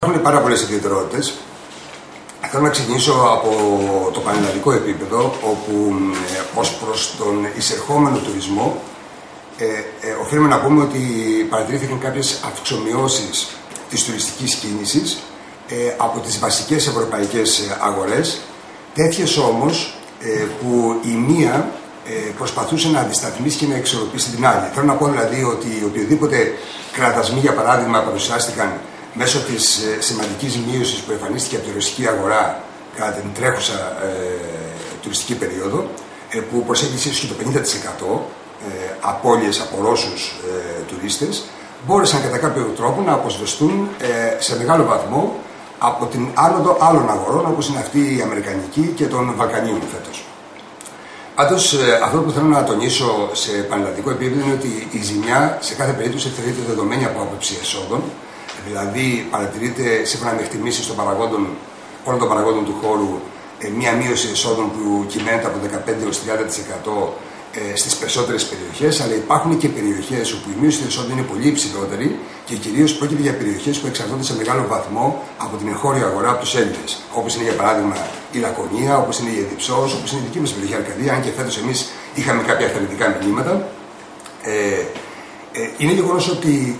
Υπάρχουν πάρα πολλές ιδιαιτερότητες. Θέλω να ξεκινήσω από το πανελλαδικό επίπεδο, όπου ως προς τον εισερχόμενο τουρισμό οφείλουμε να πούμε ότι παρατηρήθηκαν κάποιες αυξομοιώσεις της τουριστικής κίνησης από τις βασικές ευρωπαϊκές αγορές, τέτοιες όμως που η μία προσπαθούσε να αντισταθμίσει και να εξορροπήσει την άλλη. Θέλω να πω δηλαδή ότι οποιοδήποτε κραδασμοί, για παράδειγμα, παρουσιάστηκαν μέσω της σημαντικής μείωσης που εμφανίστηκε από τη ρωσική αγορά κατά την τρέχουσα τουριστική περίοδο, που προσέγγισε ίσως και το 50% απώλειες από Ρώσους τουρίστες, μπόρεσαν κατά κάποιο τρόπο να αποσβεστούν σε μεγάλο βαθμό από την άνοδο άλλων αγορών, όπως είναι αυτή η αμερικανική και των Βαλκανίων φέτος. Πάντως, αυτό που θέλω να τονίσω σε πανελλαδικό επίπεδο είναι ότι η ζημιά σε κάθε περίπτωση θεωρείται δεδομένη από άποψη εσόδων. Δηλαδή, παρατηρείται σύμφωνα με εκτιμήσεις όλων των παραγόντων του χώρου μία μείωση εσόδων που κυμαίνεται από 15% έως 30% στις περισσότερες περιοχές, αλλά υπάρχουν και περιοχές όπου η μείωση των εσόδων είναι πολύ υψηλότερη και κυρίως πρόκειται για περιοχές που εξαρτώνται σε μεγάλο βαθμό από την εγχώρια αγορά από τους Έλληνες. Όπως είναι για παράδειγμα η Λακωνία, όπως είναι η Εδιψός, όπως είναι η δική μας περιοχή Αρκαδία, αν και φέτος εμείς είχαμε κάποια αυθαρρυντικά μηνύματα. Είναι γεγονός ότι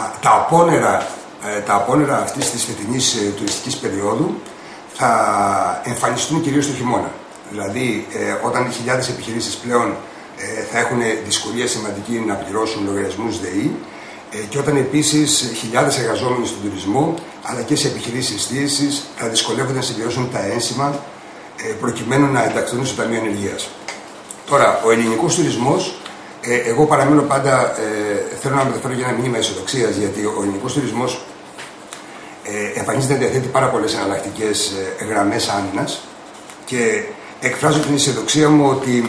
τα απόνερα αυτής της φετινής τουριστικής περίοδου θα εμφανιστούν κυρίως το χειμώνα. Δηλαδή, όταν χιλιάδες επιχειρήσεις πλέον θα έχουν δυσκολία σημαντική να πληρώσουν λογαριασμούς ΔΕΗ και όταν επίσης χιλιάδες εργαζόμενοι στον τουρισμό αλλά και σε επιχειρήσεις εστίασης θα δυσκολεύονται να συμπληρώσουν τα ένσημα προκειμένου να ενταχθούν στο Ταμείο Ενεργείας. Τώρα, ο ελληνικός τουρισμός, εγώ παραμένω πάντα, θέλω να μεταφέρω για ένα μήνυμα αισιοδοξίας, γιατί ο ελληνικός τουρισμός εμφανίζεται να διαθέτει πάρα πολλές εναλλακτικές γραμμές άμυνας και εκφράζω την αισιοδοξία μου ότι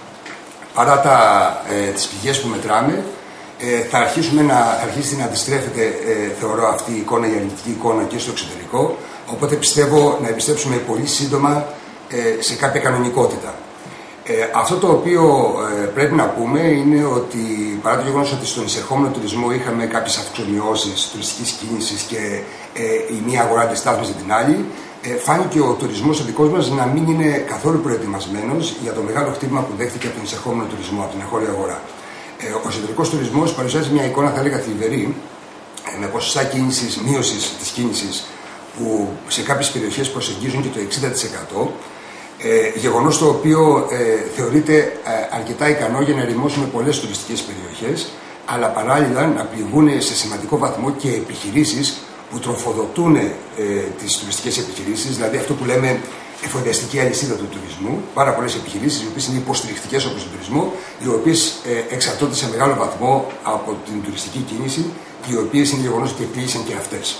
παρά τις πηγές που μετράμε, θα αρχίσει να αντιστρέφεται, θεωρώ, αυτή η εικόνα, η αρνητική εικόνα και στο εξωτερικό, οπότε πιστεύω να επιστρέψουμε πολύ σύντομα σε κάποια κανονικότητα. Αυτό το οποίο πρέπει να πούμε είναι ότι παρά το γεγονός ότι στον εισερχόμενο τουρισμό είχαμε κάποιες αυξομοιώσεις τουριστικής κίνησης και η μία αγορά αντιστάθμιζε την άλλη, φάνηκε ο τουρισμός ο δικός μας να μην είναι καθόλου προετοιμασμένος για το μεγάλο χτύπημα που δέχτηκε από τον εισερχόμενο τουρισμό, από την εγχώρια αγορά. Ο εσωτερικός τουρισμός παρουσιάζει μια εικόνα, θα έλεγα, θλιβερή, με ποσοστά μείωσης της κίνησης που σε κάποιες περιοχές προσεγγίζουν και το 60%. Γεγονός το οποίο θεωρείται αρκετά ικανό για να ερημώσουμε πολλές τουριστικές περιοχές, αλλά παράλληλα να πληγούν σε σημαντικό βαθμό και επιχειρήσεις που τροφοδοτούν τις τουριστικές επιχειρήσεις, δηλαδή αυτό που λέμε εφοδιαστική αλυσίδα του τουρισμού. Πάρα πολλές επιχειρήσεις, οι οποίες είναι υποστηρικτικές όπως τον τουρισμό, οι οποίες εξαρτώνται σε μεγάλο βαθμό από την τουριστική κίνηση και οι οποίες είναι γεγονός ότι επλήγησαν και αυτές.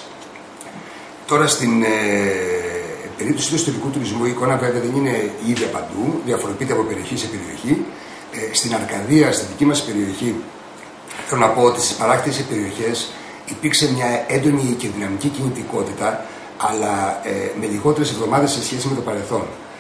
Τώρα, στην περίπτωση του ιστορικού τουρισμού, η εικόνα βέβαια δεν είναι η ίδια παντού, διαφοροποιείται από περιοχή σε περιοχή. Στην Αρκαδία, στη δική μας περιοχή, θέλω να πω ότι στις παράκτιες περιοχές υπήρξε μια έντονη και δυναμική κινητικότητα, αλλά με λιγότερες εβδομάδες σε σχέση με το παρελθόν.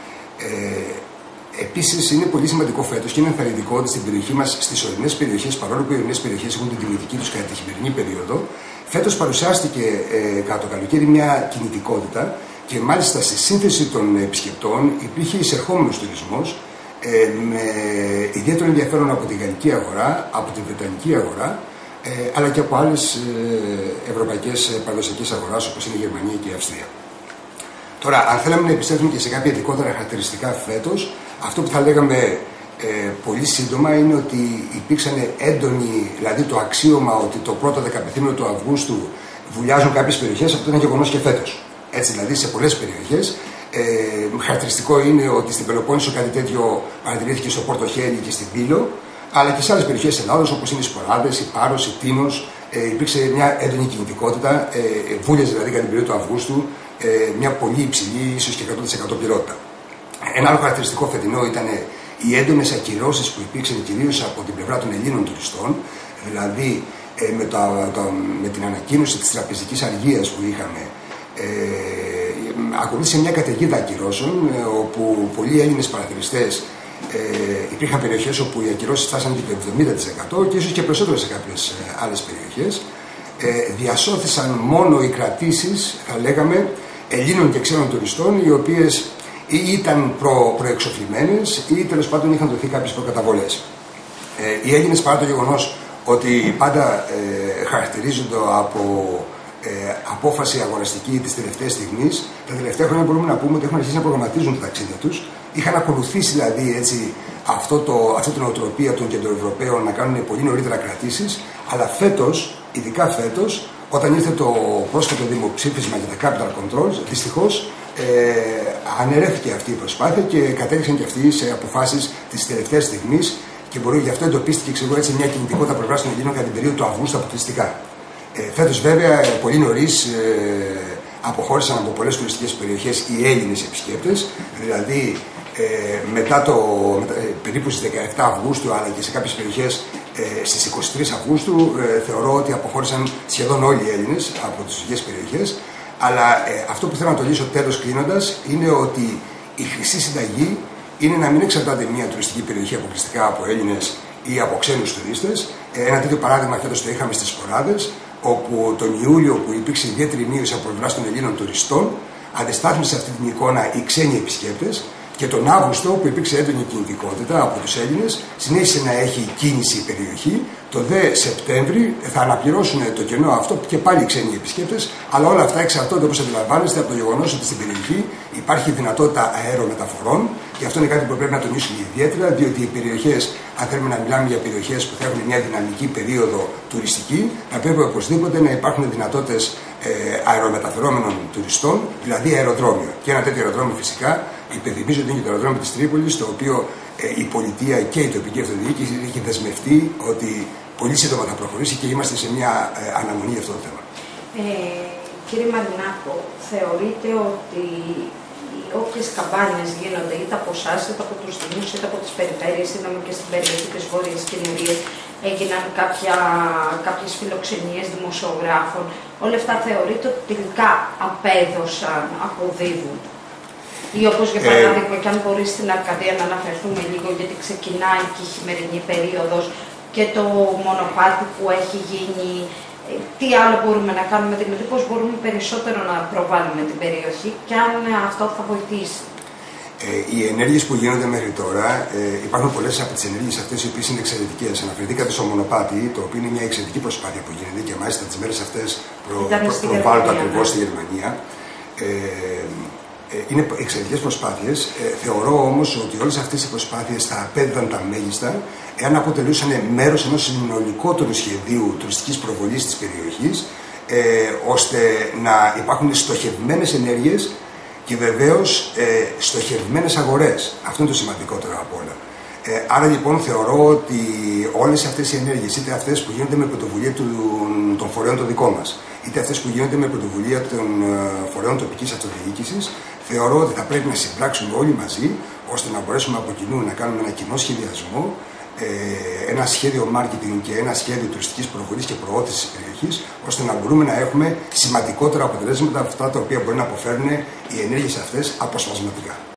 Επίσης, είναι πολύ σημαντικό φέτος και είναι ενθαρρυντικό ότι στην περιοχή μας, στις ορεινές περιοχές, παρόλο που οι ορεινές περιοχές έχουν την τιμητική τους κατά τη χειμερινή περίοδο, φέτος παρουσιάστηκε κατά το καλοκαίρι μια κινητικότητα και μάλιστα στη σύνθεση των επισκεπτών υπήρχε εισερχόμενος τουρισμός με ιδιαίτερο ενδιαφέρον από την γαλλική αγορά, από την βρετανική αγορά, αλλά και από άλλες ευρωπαϊκές παραδοσιακές αγοράς όπως είναι η Γερμανία και η Αυστρία. Τώρα, αν θέλαμε να επιστρέψουμε και σε κάποια ειδικότερα χαρακτηριστικά φέτος, αυτό που θα λέγαμε πολύ σύντομα είναι ότι υπήρξαν έντονοι, δηλαδή το αξίωμα ότι το πρώτο 15 του Αυγούστου βουλιάζουν κάποιες περιοχές, αυτό ήταν γεγονός και φέτος. Έτσι, δηλαδή σε πολλές περιοχές. Χαρακτηριστικό είναι ότι στην Πελοπόννησο κάτι τέτοιο παρατηρήθηκε στο Πορτοχέλι και στην Πύλο, αλλά και σε άλλες περιοχές της Ελλάδος όπως είναι οι Σποράδες, η Πάρος, η Τίνος. Υπήρξε μια έντονη κινητικότητα, βούλιαζε δηλαδή κατά την περίοδο του Αυγούστου μια πολύ υψηλή, ίσως και 100% πληρότητα. Ένα άλλο χαρακτηριστικό φετινό ήταν οι έντονες ακυρώσεις που υπήρξαν κυρίως από την πλευρά των Ελλήνων τουριστών, δηλαδή με την ανακοίνωση της τραπεζικής αργίας που είχαμε. Ακολούθησε μια καταιγίδα ακυρώσεων, όπου πολλοί Έλληνες παρατηρητές υπήρχαν περιοχές όπου οι ακυρώσεις φτάσαν και το 70% και ίσως και περισσότερο σε κάποιες άλλες περιοχές. διασώθησαν μόνο οι κρατήσεις, θα λέγαμε, Ελλήνων και ξένων τουριστών, οι οποίες ή ήταν προεξοφλημένες ή τέλος πάντων είχαν δοθεί κάποιες προκαταβολές. Οι Έλληνες, παρά το γεγονός ότι πάντα χαρακτηρίζονται από απόφαση αγοραστική της τελευταίας στιγμής, τα τελευταία χρόνια μπορούμε να πούμε ότι έχουν αρχίσει να προγραμματίζουν τα ταξίδια τους. Είχαν ακολουθήσει δηλαδή έτσι αυτή την οτροπία των κεντροευρωπαίων να κάνουν πολύ νωρίτερα κρατήσεις, αλλά φέτος, ειδικά φέτος, όταν ήρθε το πρόσφατο δημοψήφισμα για τα capital controls, δυστυχώς αναιρέθηκε αυτή η προσπάθεια και κατέληξαν και αυτοί σε αποφάσεις της τελευταίας στιγμής και γι' αυτό εντοπίστηκε έτσι μια κινητικότητα πλευράς των Ελλήνων κατά την περίοδο του Αυγούστου αποκλειστικά. Φέτος βέβαια πολύ νωρίς αποχώρησαν από πολλές τουριστικές περιοχές οι Έλληνες επισκέπτες, δηλαδή περίπου στις 17 Αυγούστου αλλά και σε κάποιες περιοχές στις 23 Αυγούστου θεωρώ ότι αποχώρησαν σχεδόν όλοι οι Έλληνες από τις τουριστικές περιοχές. Αλλά αυτό που θέλω να τονίσω τέλος κλείνοντας είναι ότι η χρυσή συνταγή είναι να μην εξαρτάται μια τουριστική περιοχή αποκλειστικά από Έλληνες ή από ξένους τουρίστες. Ένα τέτοιο παράδειγμα φέτος το είχαμε στις Σποράδες, όπου τον Ιούλιο που υπήρξε ιδιαίτερη μείωση από πλευράς των Ελλήνων τουριστών, αντιστάθμισαν σε αυτή την εικόνα οι ξένοι επισκέπτες. Και τον Αύγουστο, που υπήρξε έντονη κινητικότητα από τους Έλληνες, συνέχισε να έχει κίνηση η περιοχή. Το δε Σεπτέμβρη θα αναπληρώσουν το κενό αυτό και πάλι οι ξένοι επισκέπτες. Αλλά όλα αυτά εξαρτώνται, όπως αντιλαμβάνεστε, από το γεγονός ότι στην περιοχή υπάρχει δυνατότητα αερομεταφορών. Και αυτό είναι κάτι που πρέπει να τονίσουμε ιδιαίτερα, διότι οι περιοχές, αν θέλουμε να μιλάμε για περιοχές που θα έχουν μια δυναμική περίοδο τουριστική, θα πρέπει οπωσδήποτε να υπάρχουν δυνατότητες αερομεταφερόμενων τουριστών, δηλαδή αεροδρόμιο. Και ένα τέτοιο αεροδρόμιο φυσικά υπενθυμίζω ότι είναι το αεροδρόμιο της Τρίπολης, το οποίο η πολιτεία και η τοπική αυτοδιοίκηση έχει δεσμευτεί ότι πολύ σύντομα θα προχωρήσει και είμαστε σε μια αναμονή για αυτό το θέμα. Κύριε Μαρινάκο, θεωρείτε ότι όποιες καμπάνιες γίνονται είτε από εσάς, είτε από τους Δήμους, είτε από τις περιφέρειες, είδαμε και στην περιοχή της Βόρειας Κινηρίας, έγιναν κάποιες φιλοξενίες δημοσιογράφων, όλα αυτά θεωρείτε ότι τελικά απέδωσαν, αποδίδουν? Ή όπως για παράδειγμα, και αν μπορεί στην Αρκαδία να αναφερθούμε λίγο, γιατί ξεκινάει και η χειμερινή περίοδος και το μονοπάτι που έχει γίνει, τι άλλο μπορούμε να κάνουμε, δηλαδή πώς μπορούμε περισσότερο να προβάλλουμε την περιοχή και αν αυτό θα βοηθήσει? Οι ενέργειες που γίνονται μέχρι τώρα, υπάρχουν πολλές από τις ενέργειες αυτές οι οποίες είναι εξαιρετικές. Αναφερθήκατε στο μονοπάτι, το οποίο είναι μια εξαιρετική προσπάθεια που γίνεται και μάλιστα τις μέρες αυτές προβάλλονται ακριβώς στη Γερμανία. Είναι εξαιρετικές προσπάθειες. Θεωρώ όμως ότι όλες αυτές οι προσπάθειες θα απέδιδαν τα μέγιστα εάν αποτελούσαν μέρος ενός συνολικότερου σχεδίου τουριστικής προβολής της περιοχής, ώστε να υπάρχουν στοχευμένες ενέργειες και βεβαίως στοχευμένες αγορές. Αυτό είναι το σημαντικότερο από όλα. Άρα λοιπόν θεωρώ ότι όλες αυτές οι ενέργειες, είτε αυτές που γίνονται με πρωτοβουλία των φορέων των δικών μας, είτε αυτές που γίνονται με πρωτοβουλία των φορέων τοπικής αυτοδιοίκησης, θεωρώ ότι θα πρέπει να συμπράξουμε όλοι μαζί, ώστε να μπορέσουμε από κοινού να κάνουμε ένα κοινό σχεδιασμό, ένα σχέδιο marketing και ένα σχέδιο τουριστικής προβολής και προώθησης της περιοχής, ώστε να μπορούμε να έχουμε σημαντικότερα αποτελέσματα από αυτά τα οποία μπορεί να αποφέρουν οι ενέργειες αυτές αποσπασματικά.